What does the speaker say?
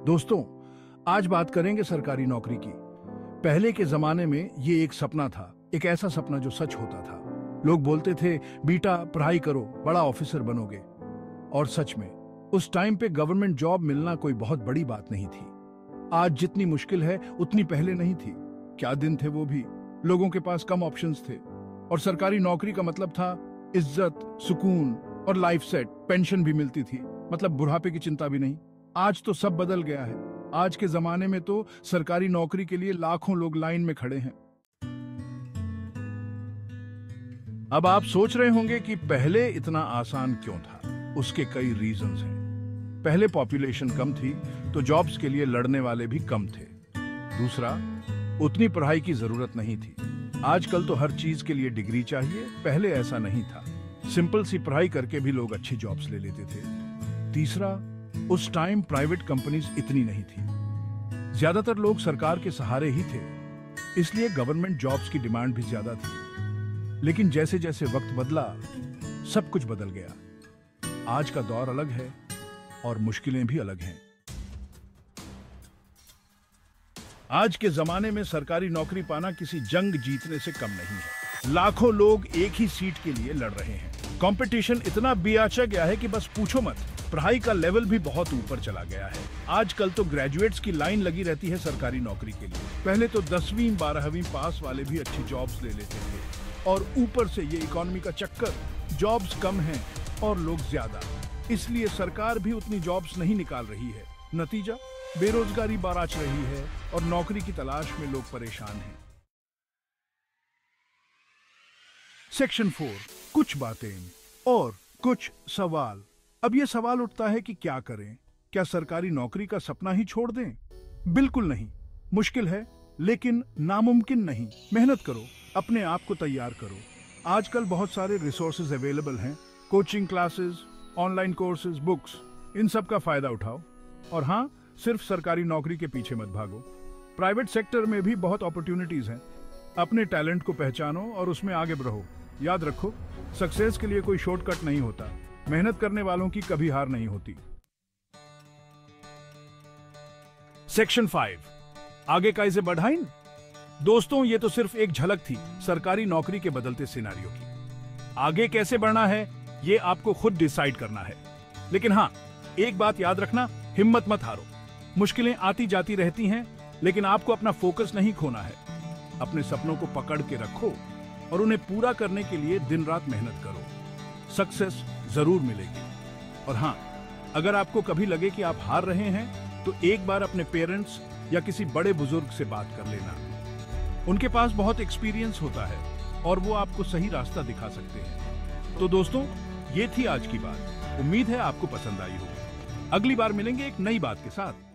दोस्तों, आज बात करेंगे सरकारी नौकरी की। पहले के जमाने में ये एक सपना था, एक ऐसा सपना जो सच होता था। लोग बोलते थे, बेटा पढ़ाई करो, बड़ा ऑफिसर बनोगे। और सच में उस टाइम पे गवर्नमेंट जॉब मिलना कोई बहुत बड़ी बात नहीं थी। आज जितनी मुश्किल है उतनी पहले नहीं थी। क्या दिन थे वो भी। लोगों के पास कम ऑप्शंस थे और सरकारी नौकरी का मतलब था इज्जत, सुकून और लाइफ सेट। पेंशन भी मिलती थी, मतलब बुढ़ापे की चिंता भी नहीं। आज तो सब बदल गया है। आज के जमाने में तो सरकारी नौकरी के लिए लाखों लोग लाइन में खड़े हैं। अब आप सोच रहे होंगे कि पहले इतना आसान क्यों था। उसके कई रीजंस हैं। पहले पॉपुलेशन कम थी तो जॉब्स के लिए लड़ने वाले भी कम थे। दूसरा, उतनी पढ़ाई की जरूरत नहीं थी। आजकल तो हर चीज के लिए डिग्री चाहिए, पहले ऐसा नहीं था। सिंपल सी पढ़ाई करके भी लोग अच्छी जॉब्स ले लेते थे। तीसरा, उस टाइम प्राइवेट कंपनीज इतनी नहीं थी। ज्यादातर लोग सरकार के सहारे ही थे, इसलिए गवर्नमेंट जॉब्स की डिमांड भी ज्यादा थी। लेकिन जैसे जैसे वक्त बदला, सब कुछ बदल गया। आज का दौर अलग है और मुश्किलें भी अलग हैं। आज के जमाने में सरकारी नौकरी पाना किसी जंग जीतने से कम नहीं है। लाखों लोग एक ही सीट के लिए लड़ रहे हैं। कंपटीशन इतना बेआचा गया है कि बस पूछो मत। पढ़ाई का लेवल भी बहुत ऊपर चला गया है। आजकल तो ग्रेजुएट्स की लाइन लगी रहती है सरकारी नौकरी के लिए। पहले तो 10वीं 12वीं पास वाले भी अच्छी जॉब्स ले लेते थे, और ऊपर से ये इकोनॉमी का चक्कर, जॉब्स कम हैं और लोग ज्यादा, इसलिए सरकार भी उतनी जॉब्स नहीं निकाल रही है। नतीजा, बेरोजगारी बाराच रही है और नौकरी की तलाश में लोग परेशान हैं। सेक्शन 4, कुछ बातें और कुछ सवाल। अब यह सवाल उठता है कि क्या करें? क्या सरकारी नौकरी का सपना ही छोड़ दें? बिल्कुल नहीं। मुश्किल है, लेकिन नामुमकिन नहीं। मेहनत करो, अपने आप को तैयार करो। आजकल बहुत सारे रिसोर्सेज अवेलेबल हैं। Coaching classes, online courses, books, इन सब का फायदा उठाओ। और हाँ, सिर्फ सरकारी नौकरी के पीछे मत भागो। प्राइवेट सेक्टर में भी बहुत अपॉर्चुनिटीज हैं। अपने टैलेंट को पहचानो और उसमें आगे बढ़ो। याद रखो, सक्सेस के लिए कोई शॉर्टकट नहीं होता। मेहनत करने वालों की कभी हार नहीं होती। सेक्शन 5, आगे का इसे बढ़ाएं। दोस्तों, ये तो सिर्फ एक झलक थी सरकारी नौकरी के बदलते सिनेरियो की। आगे कैसे बढ़ना है, ये आपको खुद डिसाइड करना है। लेकिन हाँ, एक बात याद रखना, हिम्मत मत हारो। मुश्किलें आती जाती रहती हैं, लेकिन आपको अपना फोकस नहीं खोना है। अपने सपनों को पकड़ के रखो और उन्हें पूरा करने के लिए दिन रात मेहनत करो। सक्सेस जरूर मिलेगी। और हाँ, अगर आपको कभी लगे कि आप हार रहे हैं, तो एक बार अपने पेरेंट्स या किसी बड़े बुजुर्ग से बात कर लेना। उनके पास बहुत एक्सपीरियंस होता है और वो आपको सही रास्ता दिखा सकते हैं। तो दोस्तों, ये थी आज की बात। उम्मीद है आपको पसंद आई होगी। अगली बार मिलेंगे एक नई बात के साथ।